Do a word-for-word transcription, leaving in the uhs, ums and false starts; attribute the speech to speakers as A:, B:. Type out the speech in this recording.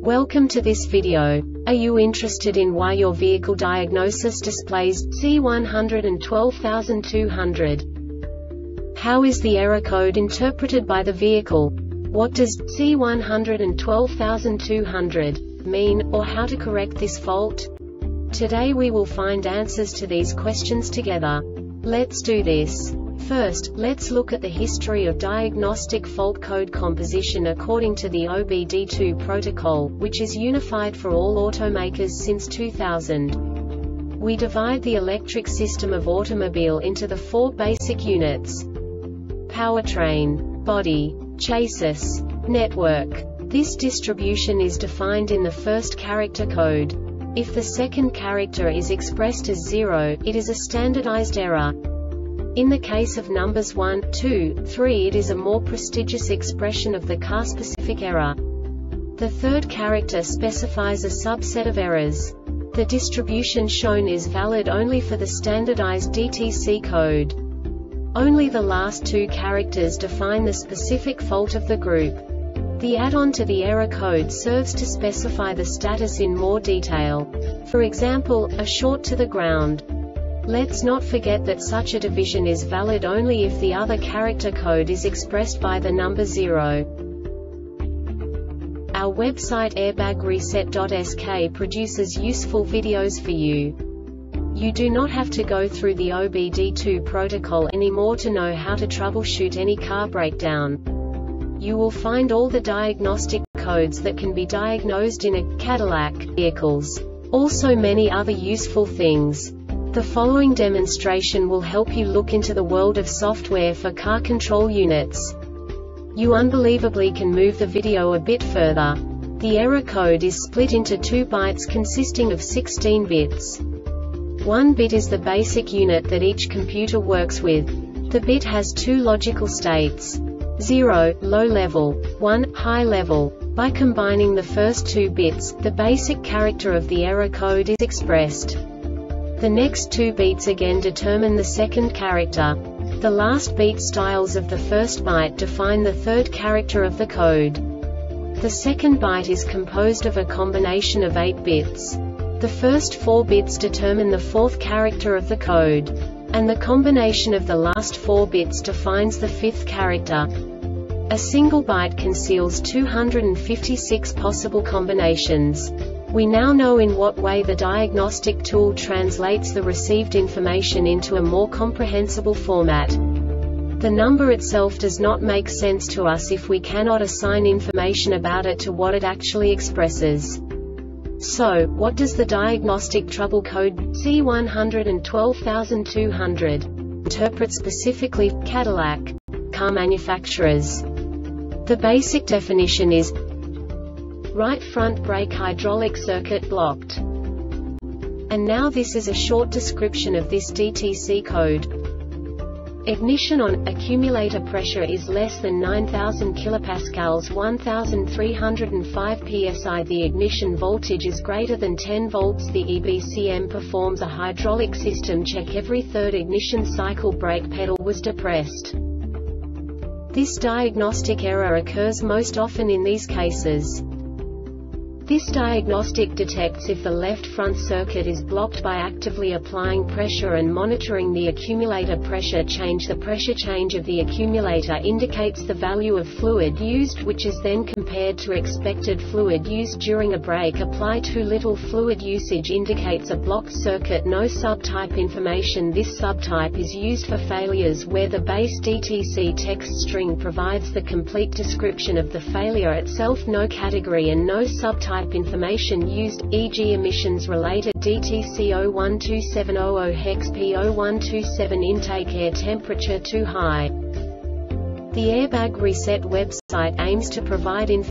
A: Welcome to this video. Are you interested in why your vehicle diagnosis displays C one hundred twelve thousand two hundred? How is the error code interpreted by the vehicle? What does C one hundred twelve thousand two hundred mean, or how to correct this fault? Today we will find answers to these questions together. Let's do this. First, let's look at the history of diagnostic fault code composition according to the O B D two protocol, which is unified for all automakers since two thousand. We divide the electric system of automobile into the four basic units: powertrain, body, chassis, network. This distribution is defined in the first character code. If the second character is expressed as zero, it is a standardized error. In the case of numbers one, two, three, it is a more prestigious expression of the car-specific error. The third character specifies a subset of errors. The distribution shown is valid only for the standardized D T C code. Only the last two characters define the specific fault of the group. The add-on to the error code serves to specify the status in more detail. For example, a short to the ground. Let's not forget that such a division is valid only if the other character code is expressed by the number zero. Our website airbag reset dot S K produces useful videos for you. You do not have to go through the O B D two protocol anymore to know how to troubleshoot any car breakdown. You will find all the diagnostic codes that can be diagnosed in a Cadillac vehicles. Also many other useful things. The following demonstration will help you look into the world of software for car control units. You unbelievably can move the video a bit further. The error code is split into two bytes consisting of sixteen bits. One bit is the basic unit that each computer works with. The bit has two logical states: zero, low level, one, high level. By combining the first two bits, the basic character of the error code is expressed. The next two beats again determine the second character. The last beat styles of the first byte define the third character of the code. The second byte is composed of a combination of eight bits. The first four bits determine the fourth character of the code. And the combination of the last four bits defines the fifth character. A single byte conceals two hundred fifty-six possible combinations. We now know in what way the diagnostic tool translates the received information into a more comprehensible format. The number itself does not make sense to us if we cannot assign information about it to what it actually expresses. So, what does the diagnostic trouble code C one hundred twelve thousand two hundred interpret specifically for Cadillac car manufacturers? The basic definition is right front brake hydraulic circuit blocked. And now this is a short description of this D T C code. Ignition on, accumulator pressure is less than nine thousand kilopascals one thousand three hundred five P S I. The ignition voltage is greater than ten volts. The E B C M performs a hydraulic system check every third ignition cycle. Brake pedal was depressed. This diagnostic error occurs most often in these cases. This diagnostic detects if the left front circuit is blocked by actively applying pressure and monitoring the accumulator pressure change. The pressure change of the accumulator indicates the value of fluid used, which is then compared to expected fluid used during a brake apply. Too little fluid usage indicates a blocked circuit. No subtype information. This subtype is used for failures where the base D T C text string provides the complete description of the failure itself. No category and no subtype information used, for example emissions related D T C zero one two seven zero zero hex P zero one two seven intake air temperature too high. The Airbag Reset website aims to provide information